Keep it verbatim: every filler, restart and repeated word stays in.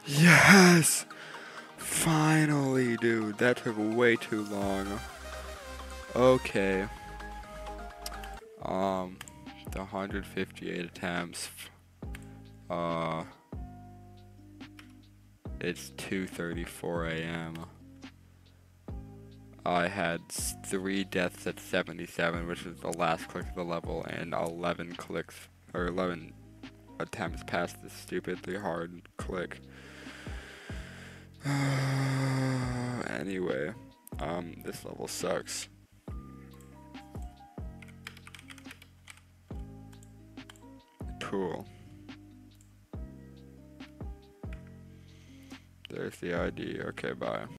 Yes! Finally, dude. That took way too long. Okay. Um, the one hundred fifty-eight attempts. Uh, it's two thirty-four A M I had three deaths at seventy-seven, which is the last click of the level, and eleven clicks, or eleven attempts past this stupidly hard click. Anyway, um, this level sucks. Cool. There's the I D. Okay, bye.